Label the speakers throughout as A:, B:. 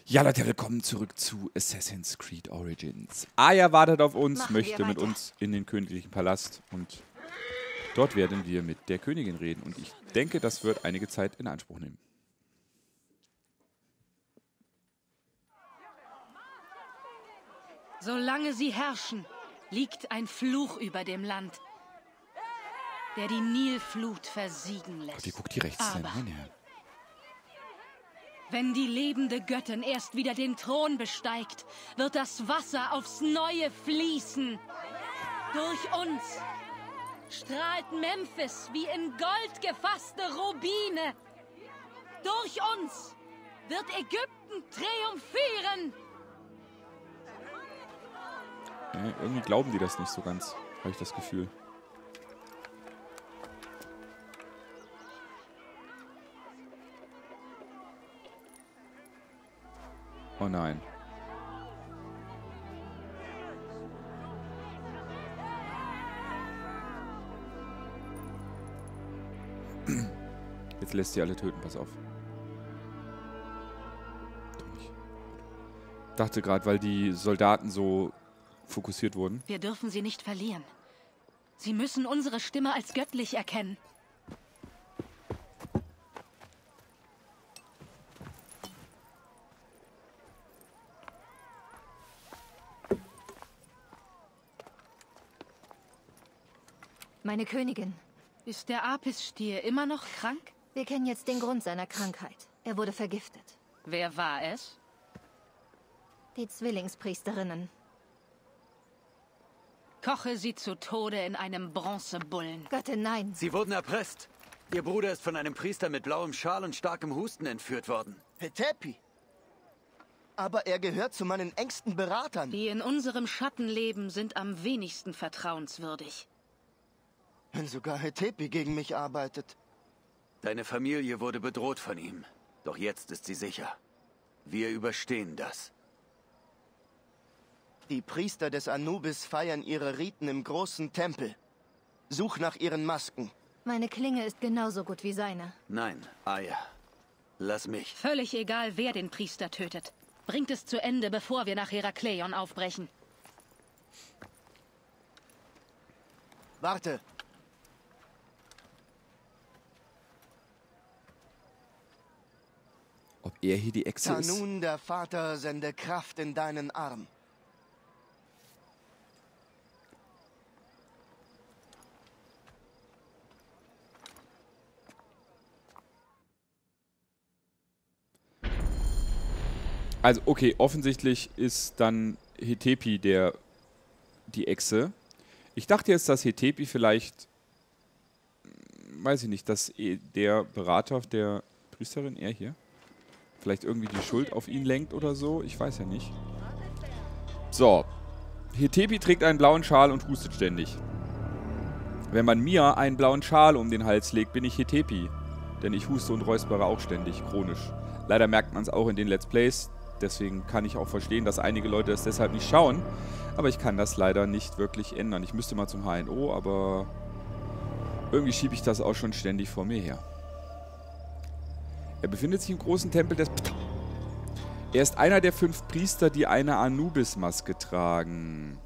A: Ja, Leute, willkommen zurück zu Assassin's Creed Origins. Aya wartet auf uns,
B: Machen
A: möchte
B: wir
A: mit
B: weiter.
A: uns in den königlichen Palast und dort werden wir mit der Königin reden. Und ich denke, das wird einige Zeit in Anspruch nehmen.
C: Solange sie herrschen, liegt ein Fluch über dem Land, der die Nilflut versiegen lässt.
A: Gott, die guckt die rechts hin.
C: Aber
A: Ja.
C: wenn die lebende Göttin erst wieder den Thron besteigt, wird das Wasser aufs Neue fließen. Durch uns strahlt Memphis wie in Gold gefasste Rubine. Durch uns wird Ägypten triumphieren.
A: Ja, irgendwie glauben die das nicht so ganz, habe ich das Gefühl. Oh nein. Jetzt lässt sie alle töten, pass auf. Doch nicht. Dachte gerade, weil die Soldaten so fokussiert wurden.
C: Wir dürfen sie nicht verlieren. Sie müssen unsere Stimme als göttlich erkennen.
B: Meine Königin,
C: Ist der Apis-Stier immer noch krank?
B: wir kennen jetzt den Grund seiner Krankheit. Er wurde vergiftet.
C: Wer war es?
B: Die Zwillingspriesterinnen.
C: Koche sie zu Tode in einem Bronzebullen.
B: Göttin, nein.
D: Sie wurden erpresst. Ihr Bruder ist von einem Priester mit blauem Schal und starkem Husten entführt worden.
E: Hetepi. Aber er gehört zu meinen engsten Beratern.
C: Die in unserem Schatten leben, sind am wenigsten vertrauenswürdig.
E: Wenn sogar Hetepi gegen mich arbeitet.
D: Deine Familie wurde bedroht von ihm. Doch jetzt ist sie sicher. Wir überstehen das.
E: Die Priester des Anubis feiern ihre Riten im großen Tempel. Such nach ihren Masken.
B: Meine Klinge ist genauso gut wie seine.
D: Nein, Aya. Lass mich.
C: Völlig egal, wer den Priester tötet. Bringt es zu Ende, bevor wir nach Herakleion aufbrechen.
E: Warte.
A: Ob er hier die Echse ist?
E: Nun der Vater sende Kraft in deinen Arm.
A: Also, okay, offensichtlich ist dann Hetepi die Echse. Ich dachte jetzt, dass Hetepi vielleicht, weiß ich nicht, dass der Berater der Priesterin, er hier, vielleicht irgendwie die Schuld auf ihn lenkt oder so. Ich weiß ja nicht. So. Hetepi trägt einen blauen Schal und hustet ständig. Wenn man mir einen blauen Schal um den Hals legt, bin ich Hetepi. Denn ich huste und räuspere auch ständig, chronisch. Leider merkt man es auch in den Let's Plays. Deswegen kann ich auch verstehen, dass einige Leute das deshalb nicht schauen. Aber ich kann das leider nicht wirklich ändern. Ich müsste mal zum HNO, aber irgendwie schiebe ich das auch schon ständig vor mir her. Er befindet sich im großen Tempel des Ptah. Er ist einer der 5 Priester, die eine Anubis-Maske tragen.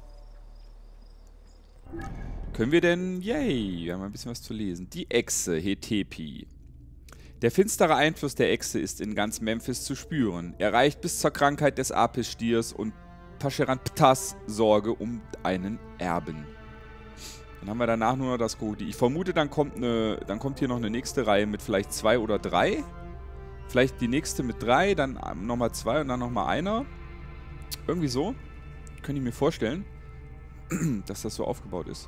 A: Können wir denn... Yay, wir haben ein bisschen was zu lesen. Die Echse, Hetepi. Der finstere Einfluss der Echse ist in ganz Memphis zu spüren. Er reicht bis zur Krankheit des Apis-Stiers und Pasheranptahs Sorge um einen Erben. Dann haben wir danach nur noch das Krokodil. Ich vermute, dann kommt hier noch eine nächste Reihe mit vielleicht 2 oder 3. Vielleicht die nächste mit 3, dann nochmal 2 und dann nochmal einer. Irgendwie so. Könnte ich mir vorstellen, dass das so aufgebaut ist.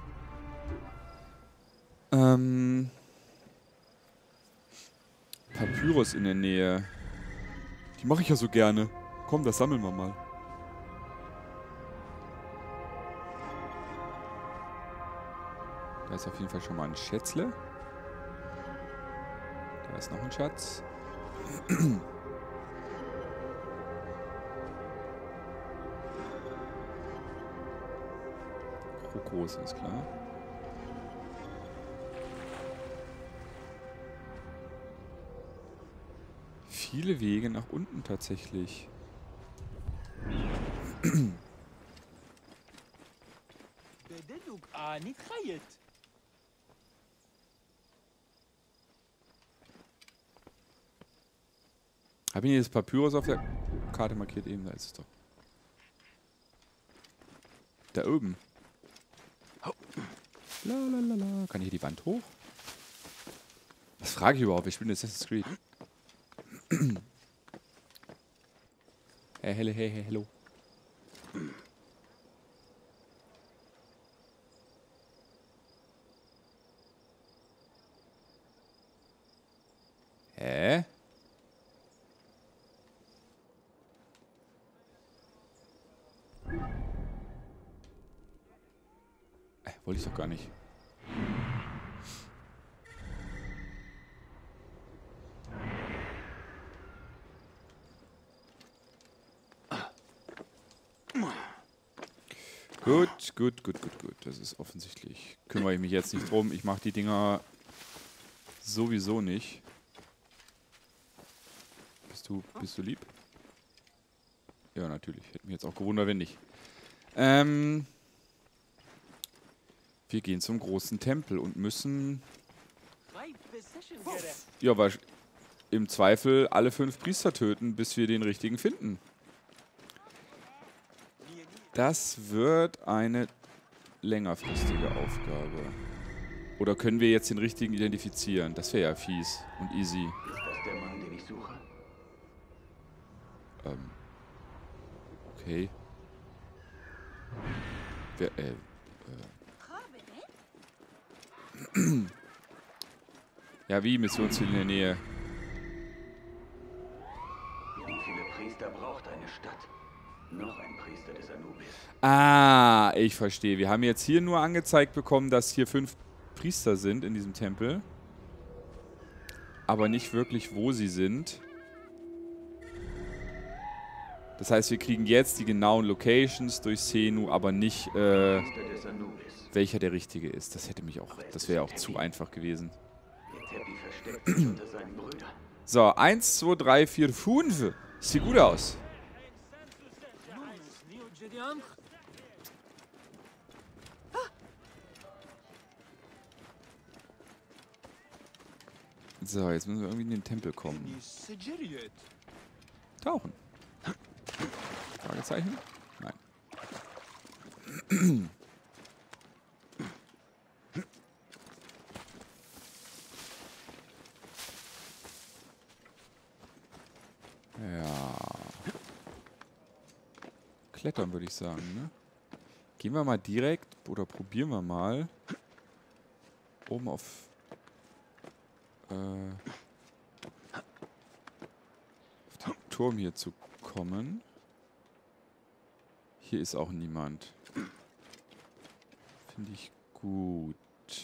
A: Papyrus in der Nähe. Die mache ich ja so gerne. Komm, das sammeln wir mal. Da ist auf jeden Fall schon mal ein Schätzle. Da ist noch ein Schatz. Krokos ist klar. Viele Wege nach unten tatsächlich. Habe ich hier das Papyrus auf der Karte markiert? Eben, da ist es doch. Da oben. Lalalala. Kann ich hier die Wand hoch? Was frage ich überhaupt? Ich bin Assassin's Creed. Hey, hello. Hä? Wollte ich doch gar nicht. Gut. Das ist offensichtlich. Kümmere ich mich jetzt nicht drum. Ich mache die Dinger sowieso nicht. Bist du lieb? Ja, natürlich. Hätte mich jetzt auch gewundert, wenn nicht. Wir gehen zum großen Tempel und müssen... Ja, weil im Zweifel alle 5 Priester töten, bis wir den richtigen finden. Das wird eine längerfristige Aufgabe. Oder können wir jetzt den richtigen identifizieren? Das wäre ja fies und easy.
D: Ist das der Mann, den ich suche?
A: Okay. Ja, wie? Missionsziel in der Nähe.
D: Wie viele Priester braucht eine Stadt? Noch ein Priester des Anubis.
A: Ah, ich verstehe. Wir haben jetzt hier nur angezeigt bekommen, dass hier 5 Priester sind in diesem Tempel. Aber nicht wirklich, wo sie sind. Das heißt, wir kriegen jetzt die genauen Locations durch Xenu, aber nicht, welcher der richtige ist. Das hätte mich auch, das wäre auch zu einfach gewesen.
D: Hetepi versteckt sich unter seinen Brüdern.
A: So, 1, 2, 3, 4, 5. Sieht gut aus. So, jetzt müssen wir irgendwie in den Tempel kommen. Tauchen. Fragezeichen? Nein. Ja. Klettern würde ich sagen, ne? Gehen wir mal direkt, oder probieren wir mal, oben auf den Turm hier zu kommen. Hier ist auch niemand. Finde ich gut.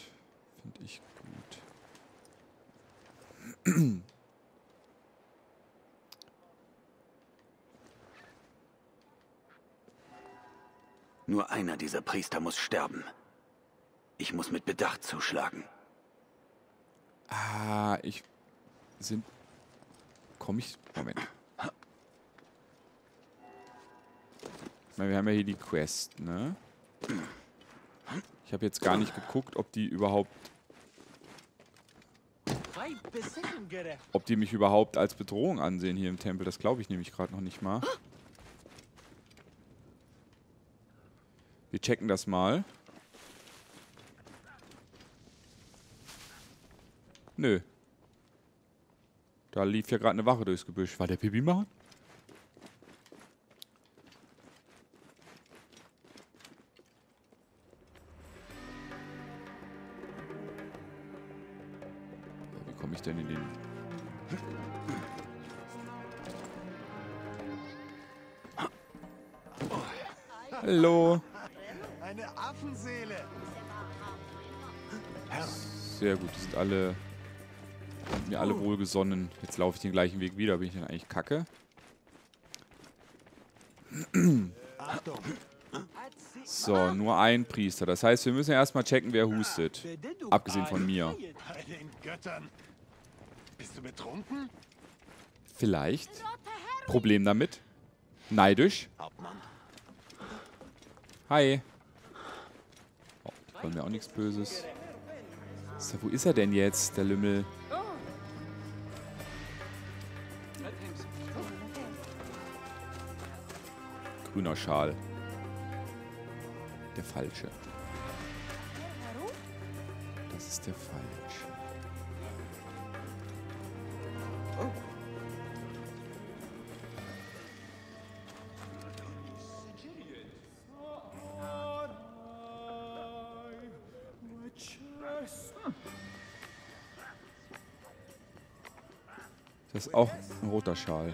D: Nur einer dieser Priester muss sterben. Ich muss mit Bedacht zuschlagen.
A: Ah, Moment. Ich meine, wir haben ja hier die Quest, ne? Ich habe jetzt gar nicht geguckt, ob die mich überhaupt als Bedrohung ansehen hier im Tempel. Das glaube ich nämlich gerade noch nicht mal. Wir checken das mal. Nö. Da lief ja gerade eine Wache durchs Gebüsch. War der Pipi machen? Ja, wie komme ich denn in den... Hallo.
E: Eine Affenseele.
A: Sehr gut, die sind alle... mir alle wohlgesonnen. Jetzt laufe ich den gleichen Weg wieder. Bin ich dann eigentlich kacke? So, nur ein Priester. Das heißt, wir müssen erstmal checken, wer hustet. Abgesehen von mir.
E: Bei den Göttern. Bist du betrunken?
A: Vielleicht. Problem damit? Neidisch.
D: Hauptmann.
A: Hi. Oh, wollen wir auch nichts Böses. So, wo ist er denn jetzt, der Lümmel? Grüner Schal. Der falsche. Das ist der falsche. Das ist auch ein roter Schal.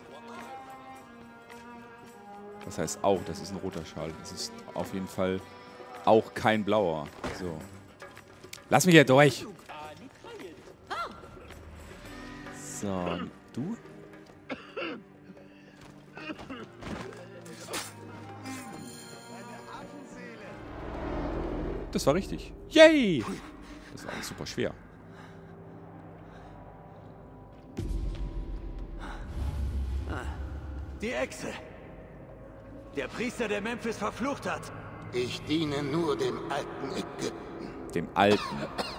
A: Das heißt auch, das ist ein roter Schal. Das ist auf jeden Fall auch kein blauer. So. Lass mich hier durch. So, du? Das war richtig. Yay! Das war alles super schwer.
D: Die Echse. Der Priester, der Memphis verflucht hat.
F: Ich diene nur dem alten Ägypten.
A: Dem Alten.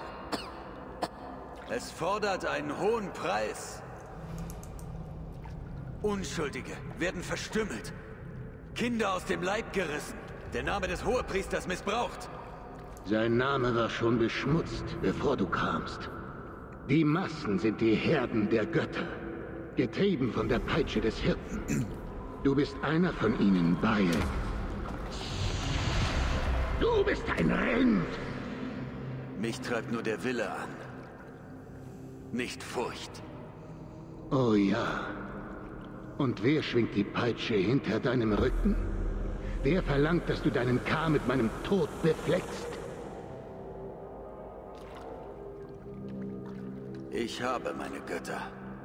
D: Es fordert einen hohen Preis. Unschuldige werden verstümmelt. Kinder aus dem Leib gerissen. Der Name des Hohepriesters missbraucht.
F: Sein Name war schon beschmutzt, bevor du kamst. Die Massen sind die Herden der Götter, getrieben von der Peitsche des Hirten. Du bist einer von ihnen, Bayek. Du bist ein Rind!
D: Mich treibt nur der Wille an. Nicht Furcht.
F: Oh ja. Und wer schwingt die Peitsche hinter deinem Rücken? Wer verlangt, dass du deinen K mit meinem Tod befleckst?
D: Ich habe meine Götter.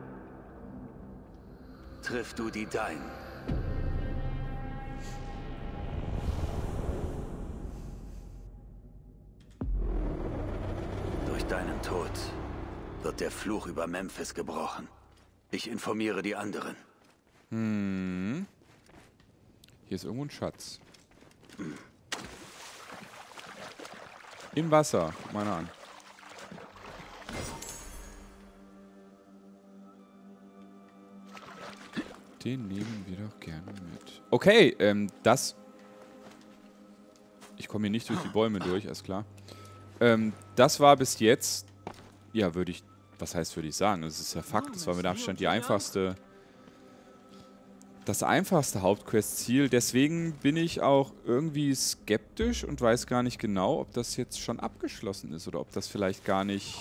D: Triff du die deinen. Durch deinen Tod wird der Fluch über Memphis gebrochen. Ich informiere die anderen.
A: Hm. Hier ist irgendwo ein Schatz. Im Wasser. Guck mal an. Den nehmen wir doch gerne mit. Okay, das... Ich komme hier nicht durch die Bäume durch, ist klar. Das war bis jetzt... Ja, würde ich... Was heißt, würde ich sagen? Das ist ja Fakt. Das war mit Abstand die einfachste... Das einfachste Hauptquest-Ziel. Deswegen bin ich auch irgendwie skeptisch und weiß gar nicht genau, ob das jetzt schon abgeschlossen ist oder ob das vielleicht gar nicht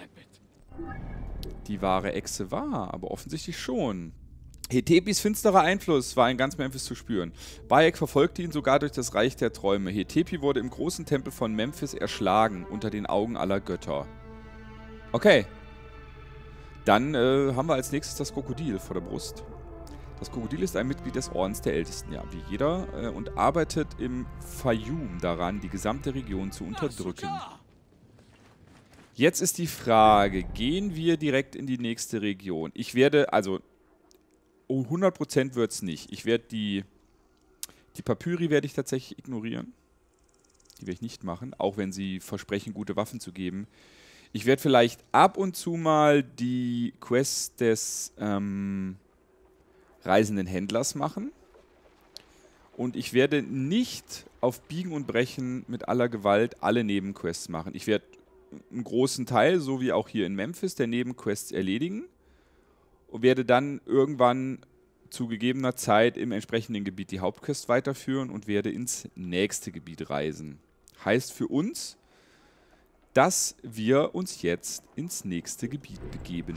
A: die wahre Echse war. Aber offensichtlich schon. Hetepis finsterer Einfluss war in ganz Memphis zu spüren. Bayek verfolgte ihn sogar durch das Reich der Träume. Hetepi wurde im großen Tempel von Memphis erschlagen, unter den Augen aller Götter. Okay. Dann haben wir als nächstes das Krokodil vor der Brust. Das Krokodil ist ein Mitglied des Ordens der Ältesten, ja, wie jeder, und arbeitet im Fayum daran, die gesamte Region zu unterdrücken. Jetzt ist die Frage, gehen wir direkt in die nächste Region? Ich werde, also... 100% wird es nicht. Ich werde die Papyri werde ich tatsächlich ignorieren. Die werde ich nicht machen, auch wenn sie versprechen, gute Waffen zu geben. Ich werde vielleicht ab und zu mal die Quest des reisenden Händlers machen. Und ich werde nicht auf Biegen und Brechen mit aller Gewalt alle Nebenquests machen. Ich werde einen großen Teil, so wie auch hier in Memphis, der Nebenquests erledigen. Und werde dann irgendwann zu gegebener Zeit im entsprechenden Gebiet die Hauptquest weiterführen und werde ins nächste Gebiet reisen. Heißt für uns, dass wir uns jetzt ins nächste Gebiet begeben.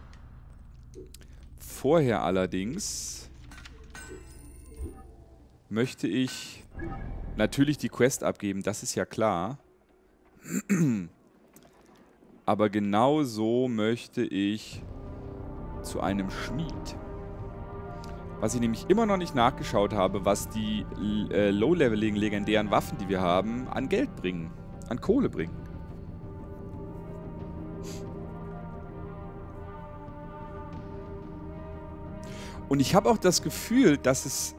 A: Vorher allerdings möchte ich natürlich die Quest abgeben, das ist ja klar. Aber genauso möchte ich zu einem Schmied. Was ich nämlich immer noch nicht nachgeschaut habe, was die low-leveligen legendären Waffen, die wir haben, an Geld bringen, an Kohle bringen. Und ich habe auch das Gefühl, dass es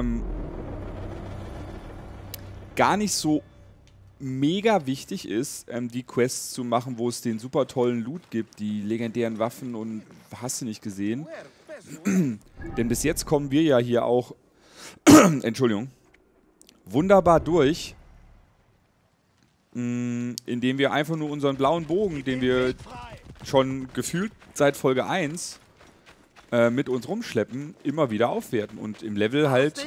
A: gar nicht so mega wichtig ist, die Quests zu machen, wo es den super tollen Loot gibt, die legendären Waffen und hast du nicht gesehen. Denn bis jetzt kommen wir ja hier auch, Entschuldigung, wunderbar durch, indem wir einfach nur unseren blauen Bogen, den wir schon gefühlt seit Folge 1 mit uns rumschleppen, immer wieder aufwerten und im Level halt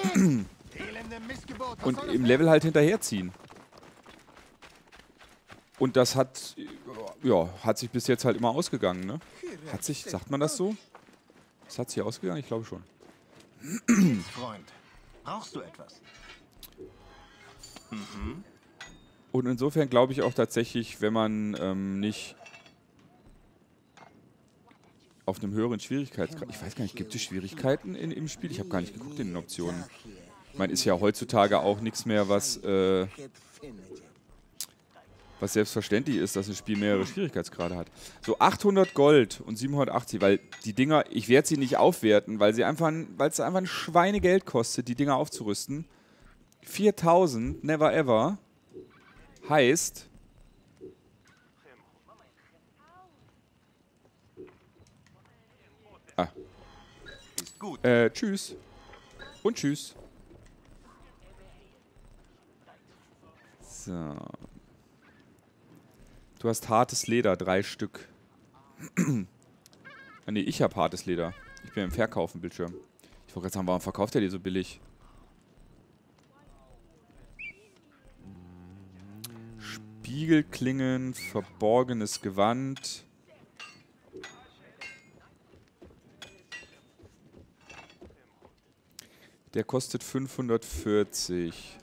A: hinterherziehen. Und das hat, ja, hat sich bis jetzt halt immer ausgegangen, ne? Hat sich, sagt man das so? Das hat sich ausgegangen? Ich glaube schon.
E: Freund, brauchst du etwas?
A: Und insofern glaube ich auch tatsächlich, wenn man nicht auf einem höheren Schwierigkeitsgrad... Ich weiß gar nicht, gibt es Schwierigkeiten im Spiel? Ich habe gar nicht geguckt in den Optionen. Ich meine, ist ja heutzutage auch nichts mehr, was selbstverständlich ist, dass ein Spiel mehrere Schwierigkeitsgrade hat. So 800 Gold und 780, weil die Dinger, ich werde sie nicht aufwerten, weil es einfach ein Schweinegeld kostet, die Dinger aufzurüsten. 4000, never ever, heißt...
E: Ist gut.
A: Tschüss. Und tschüss. So. Du hast hartes Leder, 3 Stück. Ah, nee, ich habe hartes Leder. Ich bin im Verkaufen-Bildschirm. Ich wollte gerade sagen, warum verkauft er die so billig? Spiegelklingen, verborgenes Gewand. Der kostet 540.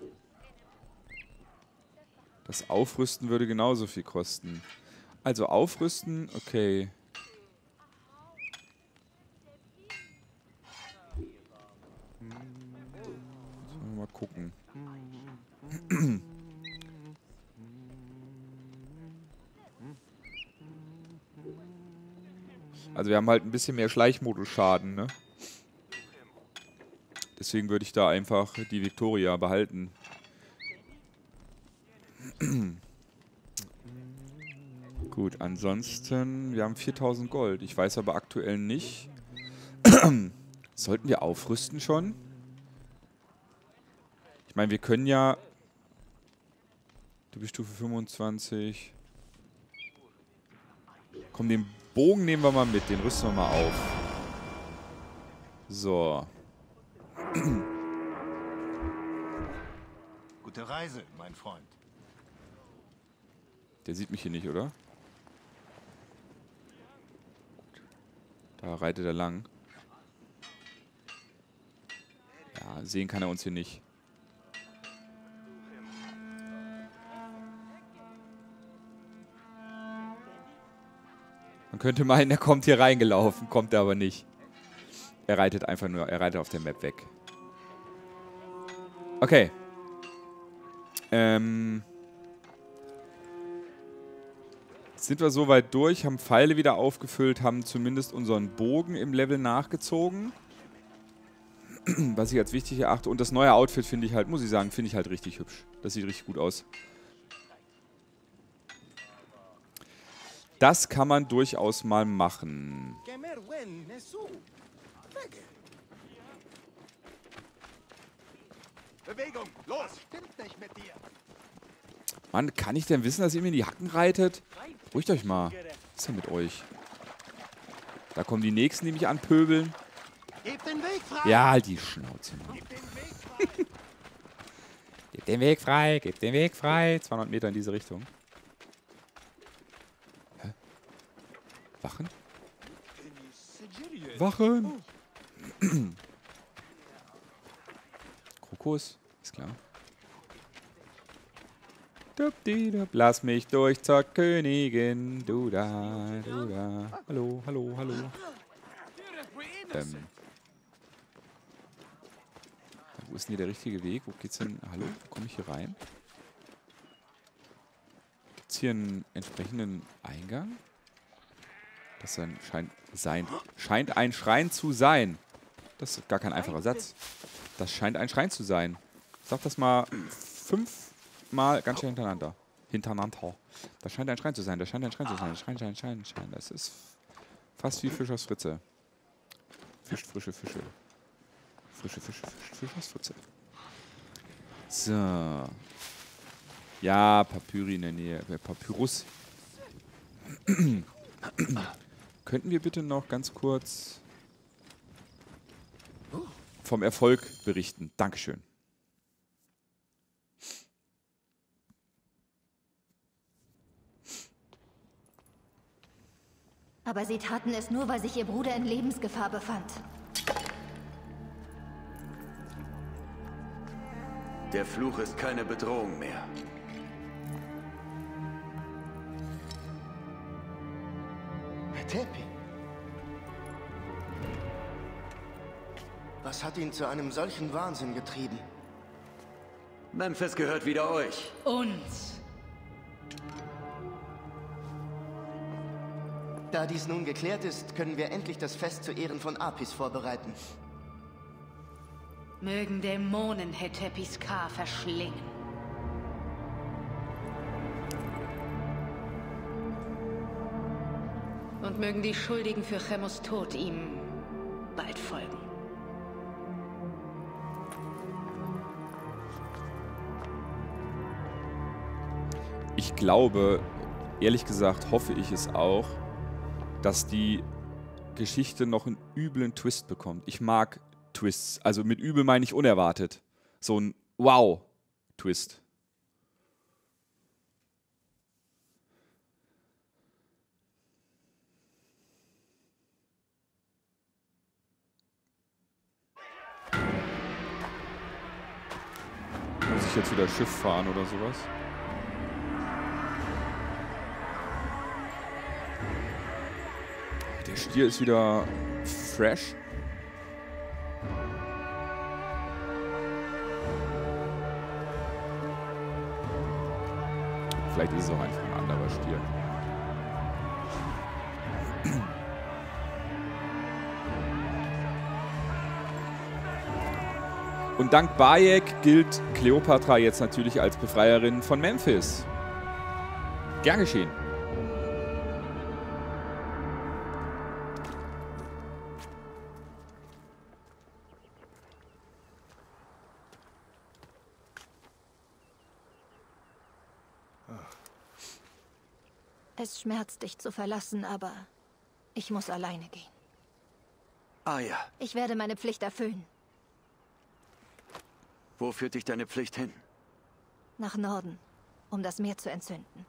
A: Das Aufrüsten würde genauso viel kosten. Also aufrüsten, okay. Sollen wir mal gucken. Also wir haben halt ein bisschen mehr Schleichmodus-Schaden, ne? Deswegen würde ich da einfach die Victoria behalten. Gut, ansonsten, wir haben 4000 Gold. Ich weiß aber aktuell nicht. Sollten wir aufrüsten schon? Ich meine, wir können ja... Du bist Stufe 25. Komm, den Bogen nehmen wir mal mit. Den rüsten wir mal auf. So.
E: Gute Reise, mein Freund.
A: Der sieht mich hier nicht, oder? Da reitet er lang. Ja, sehen kann er uns hier nicht. Man könnte meinen, er kommt hier reingelaufen, kommt er aber nicht. Er reitet einfach nur, er reitet auf der Map weg. Okay. Sind wir soweit durch, haben Pfeile wieder aufgefüllt, haben zumindest unseren Bogen im Level nachgezogen. Was ich als wichtig erachte. Und das neue Outfit finde ich halt, muss ich sagen, finde ich halt richtig hübsch. Das sieht richtig gut aus. Das kann man durchaus mal machen.
E: Bewegung, los! Stimmt nicht mit dir.
A: Mann, kann ich denn wissen, dass ihr mir in die Hacken reitet? Ruhigt euch mal. Was ist denn mit euch? Da kommen die Nächsten, die mich anpöbeln.
E: Gib den Weg frei!
A: Ja, halt die Schnauze. Gib den Weg frei, gib den Weg frei. 200 Meter in diese Richtung. Hä? Wachen? Wachen! Krokus, ist klar. Lass mich durch zur Königin. Du da, du da. Hallo, hallo, hallo. Wo ist denn hier der richtige Weg? Wo geht's denn? Hallo, wo komme ich hier rein? Gibt's hier einen entsprechenden Eingang? Das scheint ein Schrein zu sein. Das ist gar kein einfacher Satz. Das scheint ein Schrein zu sein. Sag das mal 5 Mal ganz schnell hintereinander. Das scheint ein Schrein zu sein. Das scheint ein Schrein zu sein. Schein. Das ist fast wie Fisch aus Fritze. Frische Fische. Fisch aus Fritze. So. Ja, Papyri in der Nähe. Papyrus. Könnten wir bitte noch ganz kurz vom Erfolg berichten? Dankeschön.
B: Aber sie taten es nur, weil sich ihr Bruder in Lebensgefahr befand.
D: Der Fluch ist keine Bedrohung mehr.
E: Hetepi. Was hat ihn zu einem solchen Wahnsinn getrieben?
D: Memphis gehört wieder euch.
C: Uns.
E: Da dies nun geklärt ist, können wir endlich das Fest zu Ehren von Apis vorbereiten.
C: Mögen Dämonen Hetepis Ka verschlingen. Und mögen die Schuldigen für Chemos Tod ihm bald folgen.
A: Ich glaube, ehrlich gesagt, hoffe ich es auch, dass die Geschichte noch einen üblen Twist bekommt. Ich mag Twists. Also mit übel meine ich unerwartet. So ein Wow-Twist. Muss ich jetzt wieder Schiff fahren oder sowas? Der Stier ist wieder fresh. Vielleicht ist es auch einfach ein anderer Stier. Und dank Bayek gilt Kleopatra jetzt natürlich als Befreierin von Memphis. Gern geschehen.
B: Es schmerzt, dich zu verlassen, aber ich muss alleine gehen.
D: Ah ja.
B: Ich werde meine Pflicht erfüllen.
D: Wo führt dich deine Pflicht hin?
B: Nach Norden, um das Meer zu entzünden.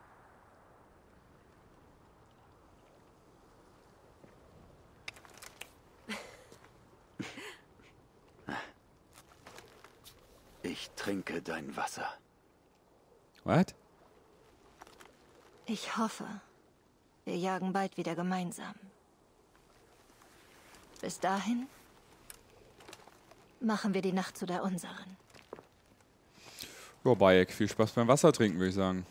D: Ich trinke dein Wasser.
A: Was?
B: Ich hoffe, wir jagen bald wieder gemeinsam. Bis dahin machen wir die Nacht zu der unseren.
A: Ja, Bayek, viel Spaß beim Wasser trinken, würde ich sagen.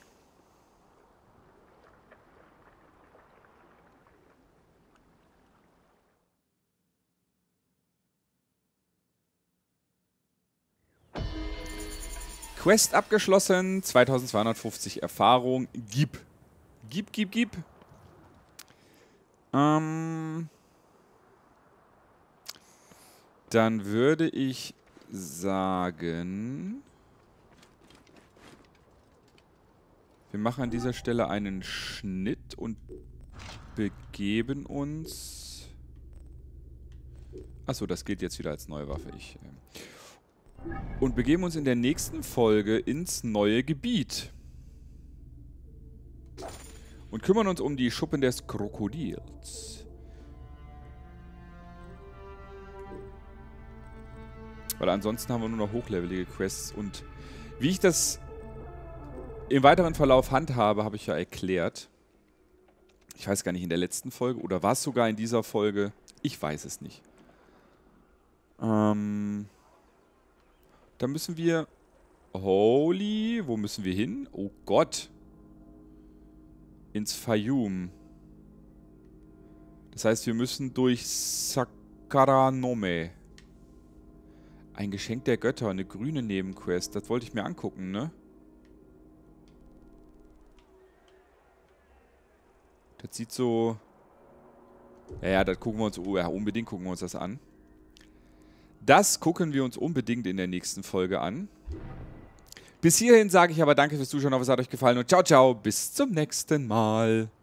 A: Quest abgeschlossen, 2250 Erfahrung. Gib. Dann würde ich sagen, wir machen an dieser Stelle einen Schnitt und begeben uns... Achso, das gilt jetzt wieder als neue Waffe. Und begeben uns in der nächsten Folge ins neue Gebiet. Und kümmern uns um die Schuppen des Krokodils. Weil ansonsten haben wir nur noch hochlevelige Quests. Und wie ich das im weiteren Verlauf handhabe, habe ich ja erklärt. Ich weiß gar nicht, in der letzten Folge oder war es sogar in dieser Folge? Ich weiß es nicht. Da müssen wir... Holy, wo müssen wir hin? Oh Gott. Ins Fayum. Das heißt, wir müssen durch Karanome. Ein Geschenk der Götter, eine grüne Nebenquest. Das wollte ich mir angucken, ne? Das sieht so... Ja, das gucken wir uns... Ja, unbedingt gucken wir uns das an. Das gucken wir uns unbedingt in der nächsten Folge an. Bis hierhin sage ich aber danke fürs Zuschauen, hoffe es hat euch gefallen und ciao, ciao, bis zum nächsten Mal.